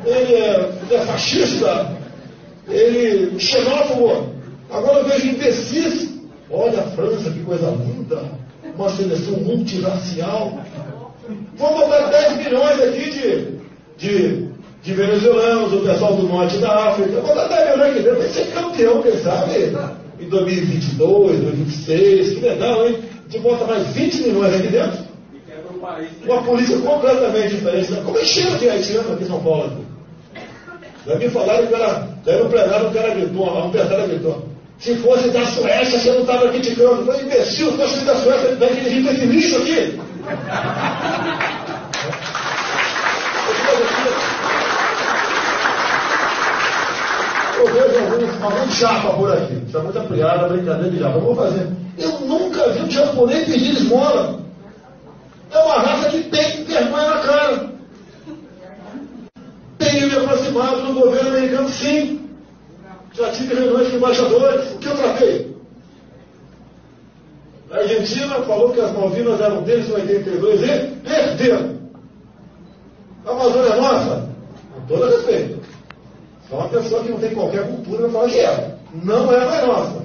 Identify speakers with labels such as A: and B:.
A: ele é fascista, ele é xenófobo. Agora eu vejo imbecis. Olha a França, que coisa linda, uma seleção multirracial. Vamos botar 10 milhões aqui de venezuelanos, o pessoal do norte da África. Vamos botar 10 milhões aqui dentro, vai ser campeão, quem sabe, em 2022, 2026, que legal, hein? A gente bota mais 20 milhões aqui dentro. Uma polícia completamente diferente. Como é cheio de haitiano aqui em São Paulo? Já me falaram que daí no plenário o cara gritou, um deputado gritou: se fosse da Suécia, você não estava criticando. Foi imbecil, se fosse da Suécia, vai dirigir esse lixo aqui. Eu vejo alguns chapa por aqui. Isso é muita piada, brincadeira de japa. Eu vou fazer. Eu nunca vi um japonês pedir esmola. É uma raça que tem vergonha na cara. Tenho me aproximado do governo americano, sim. Já tive reuniões com embaixadores. O que eu tratei? A Argentina falou que as Malvinas eram deles em 82 e perderam. A Amazônia é nossa? Com todo respeito. Só uma pessoa que não tem qualquer cultura vai falar que é. Não é mais nossa.